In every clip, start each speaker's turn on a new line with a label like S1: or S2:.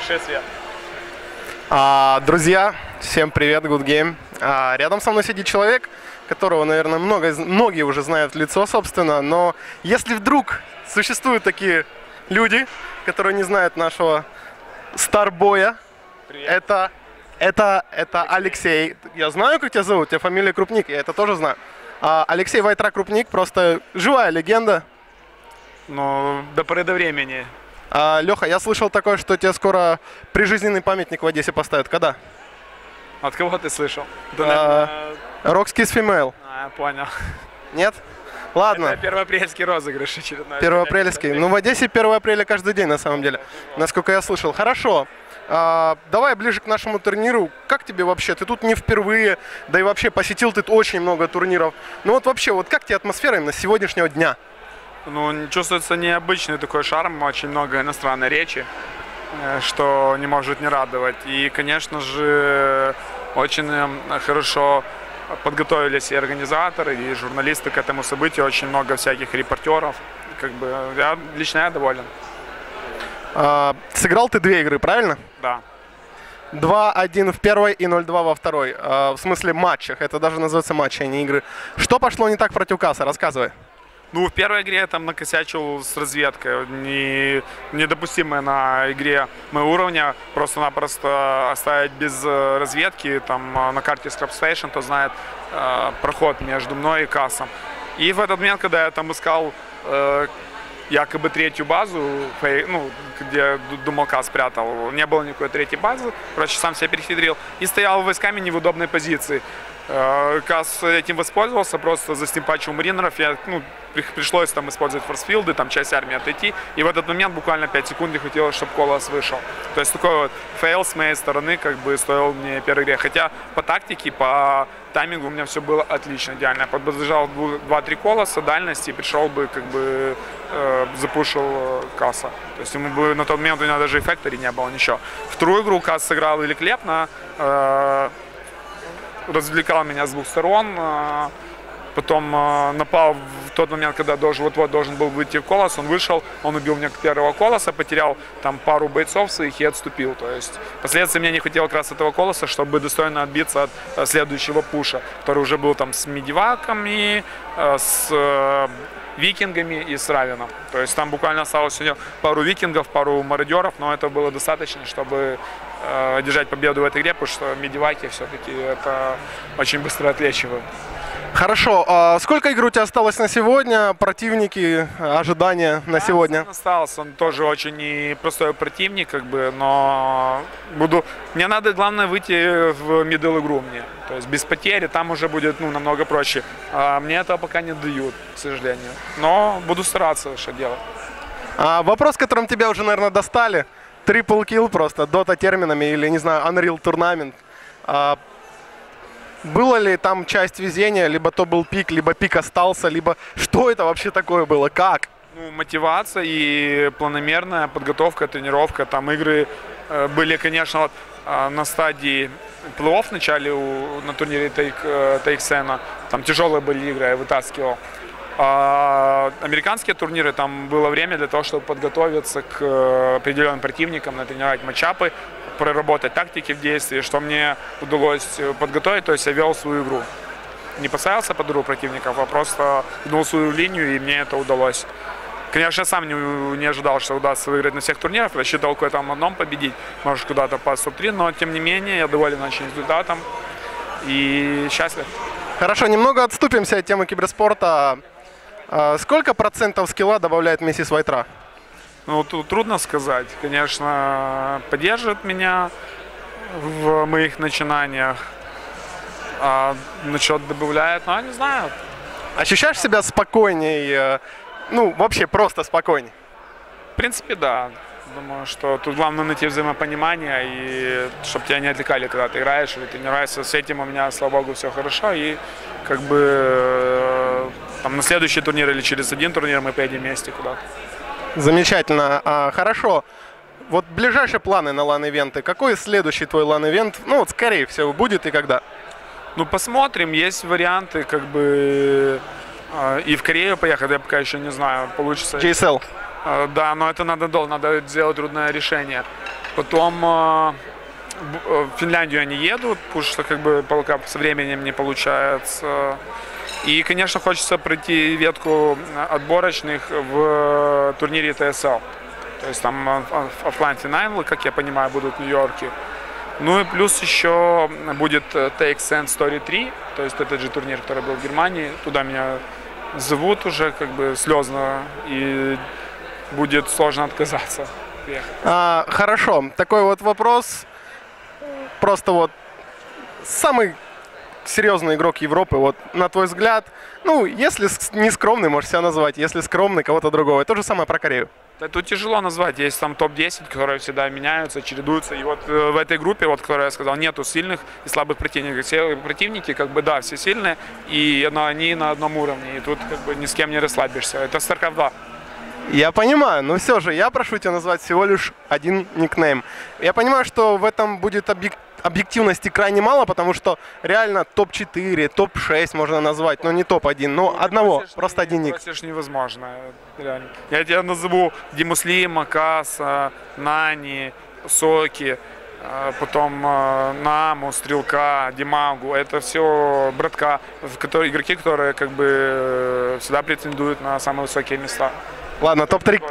S1: Хороший свет.
S2: Друзья, всем привет, Good Game. Рядом со мной сидит человек, которого, наверное, многие уже знают в лицо, собственно, но если вдруг существуют такие люди, которые не знают нашего старбоя, это Алексей. Я знаю, как тебя зовут, у тебя фамилия Крупник, я это тоже знаю. Алексей Вайтрак Крупник, просто живая легенда.
S1: Ну, до поры до времени.
S2: Леха, я слышал такое, что тебе скоро прижизненный памятник в Одессе поставят. Когда?
S1: От кого ты слышал?
S2: Rockskis Female.
S1: Я понял.
S2: Нет? Ладно.
S1: Это первоапрельский розыгрыш очередной.
S2: Первоапрельский. Ну, в Одессе 1 апреля каждый день, на самом деле. Насколько я слышал. Хорошо. Давай ближе к нашему турниру. Как тебе вообще? Ты тут не впервые, да и вообще посетил ты очень много турниров. Ну вот вообще, вот как тебе атмосфера именно сегодняшнего дня?
S1: Ну, чувствуется необычный такой шарм, очень много иностранной речи, что не может не радовать. И, конечно же, очень хорошо подготовились и организаторы, и журналисты к этому событию, очень много всяких репортеров. Как бы лично я доволен.
S2: Сыграл ты 2 игры, правильно?
S1: Да.
S2: 2-1 в первой и 0-2 во второй. В смысле матчах. Это даже называется матчи, а не игры. Что пошло не так против Касса? Рассказывай.
S1: Ну, в первой игре я там накосячил с разведкой. Недопустимое на игре моего уровня. Просто-напросто оставить без разведки. Там на карте Scrap Station, кто знает, проход между мной и Кассом. И в этот момент, когда я там искал якобы 3-ю базу, ну, где думал Касс спрятал, не было никакой 3-й базы. Короче, сам себя перехитрил. И стоял войсками не в удобной позиции. Касс этим воспользовался, просто застимпачил маринеров. Пришлось там использовать форсфилды, там часть армии отойти. И в этот момент буквально 5 секунд не хватило, чтобы Колос вышел. То есть такой вот фейл с моей стороны как бы стоил мне первой игре. Хотя по тактике, по таймингу у меня все было отлично, идеально. Я подбежал 2-3 Колоса дальности и пришел бы как бы запушил Касса. То есть ему бы на тот момент у меня даже эффектори не было, ничего. Вторую игру Касс сыграл великолепно. Развлекал меня с 2 сторон, потом напал в тот момент, когда вот-вот должен был выйти в Колос, он вышел, он убил мне первого Колоса, потерял там пару бойцов своих и отступил. То есть впоследствии мне не хватило как раз этого Колоса, чтобы достойно отбиться от следующего пуша, который уже был там с медиваками, с викингами и с Равеном. То есть там буквально осталось у него пару викингов, пару мародеров, но это было достаточно, чтобы одержать победу в этой игре, потому что медиваки все-таки это очень быстро отлечивают.
S2: Хорошо. Сколько игр у тебя осталось на сегодня? Противники, ожидания на сегодня?
S1: Остался. Он тоже очень непростой противник, как бы, но мне надо, главное, выйти в мидл игру мне. То есть без потери там уже будет намного проще. А мне этого пока не дают, к сожалению. Но буду стараться, что делать.
S2: Вопрос, которым тебя уже, наверное, достали. Triple kill просто, дота терминами или, не знаю, Unreal Tournament. Было ли там часть везения, либо то был пик, либо пик остался, либо что это вообще такое было, как?
S1: Ну, мотивация и планомерная подготовка, тренировка. Там игры были, конечно, вот, на стадии плей-офф в начале на турнире TXN. Там тяжелые были игры, я вытаскивал. Американские турниры, там было время для того, чтобы подготовиться к определенным противникам, натренировать матчапы, проработать тактики в действии, что мне удалось подготовить, то есть я вел свою игру. Не поставился под игру противников, а просто гнул свою линию, и мне это удалось. Конечно, я сам не ожидал, что удастся выиграть на всех турнирах, рассчитывал кое-то в одном победить, может куда-то попасть в топ-3, но тем не менее я доволен очень результатом и счастлив.
S2: Хорошо, немного отступимся от темы киберспорта. Сколько процентов скилла добавляет Миссис Вайтра?
S1: Ну, тут трудно сказать. Конечно, поддерживает меня в моих начинаниях. А насчет добавляет, ну, я не знаю.
S2: Ощущаешь себя спокойней? Ну, вообще просто спокойней?
S1: В принципе, да. Думаю, что тут главное найти взаимопонимание, и чтобы тебя не отвлекали, когда ты играешь или тренируешься. С этим у меня, слава богу, все хорошо. И как бы там на следующий турнир или через один турнир мы поедем вместе куда-то.
S2: Замечательно. Хорошо. Вот ближайшие планы на лан-ивенты. Какой следующий твой лан-ивент? Ну, вот скорее всего будет и когда?
S1: Ну, посмотрим. Есть варианты, как бы и в Корею поехать. Я пока еще не знаю, получится.
S2: JSL.
S1: Да, но это надо сделать трудное решение. Потом в Финляндию они едут, потому что как бы пока со временем не получается. И, конечно, хочется пройти ветку отборочных в турнире ТСЛ. То есть там оффлайн финалы, как я понимаю, будут в Нью-Йорке. Ну и плюс еще будет Take Sense Story 3, то есть этот же турнир, который был в Германии. Туда меня зовут уже как бы слезно, и будет сложно отказаться.
S2: Хорошо, такой вот вопрос. Просто вот самый серьезный игрок Европы, вот на твой взгляд, ну, если не скромный, можешь себя назвать, если скромный, кого-то другого. И то же самое про Корею.
S1: Да, тут тяжело назвать. Есть там топ-10, которые всегда меняются, чередуются. И вот в этой группе, вот, которую я сказал, нету сильных и слабых противников. Все противники, как бы, да, все сильные, и они на одном уровне. И тут как бы ни с кем не расслабишься. Это StarCraft 2.
S2: Я понимаю, но все же я прошу тебя назвать всего лишь один никнейм. Я понимаю, что в этом будет объективности крайне мало, потому что реально топ-4, топ-6 можно назвать, но не топ-1, но одного, просто один ник.
S1: Просишь невозможно, реально. Я тебя назову Димуслима, Каса, Нани, Соки, потом Наму, Стрелка, Димагу. Это все братка, игроки, которые как бы всегда претендуют на самые высокие места.
S2: Ладно, топ-3.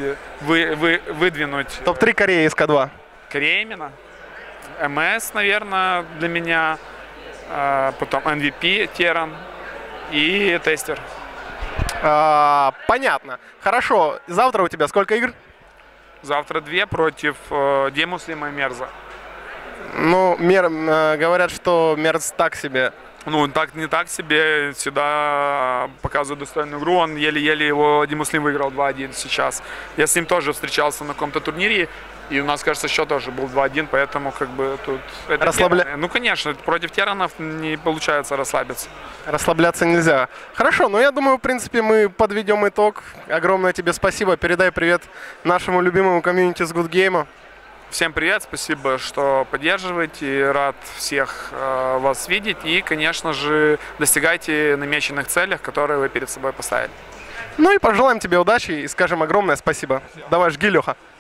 S1: Выдвинуть.
S2: Топ-3 Кореи из К2.
S1: Корея именно. МС, наверное, для меня. Потом MVP, Теран и Тестер.
S2: Понятно. Хорошо. Завтра у тебя сколько игр?
S1: Завтра 2 против Демуслима и Мерза.
S2: Ну, говорят, что Мерз так себе.
S1: Ну, так не так себе, всегда показывает достойную игру. Он еле-еле его Димуслим выиграл 2-1 сейчас. Я с ним тоже встречался на каком-то турнире, и у нас, кажется, счет тоже был 2-1, поэтому как бы тут... Ну, конечно, против Теранов не получается расслабиться.
S2: Расслабляться нельзя. Хорошо, ну я думаю, в принципе, мы подведем итог. Огромное тебе спасибо. Передай привет нашему любимому комьюнити с Good Game.
S1: Всем привет, спасибо, что поддерживаете, рад всех вас видеть и, конечно же, достигайте намеченных целей, которые вы перед собой поставили.
S2: Ну и пожелаем тебе удачи и скажем огромное спасибо. Давай, жги, Леха.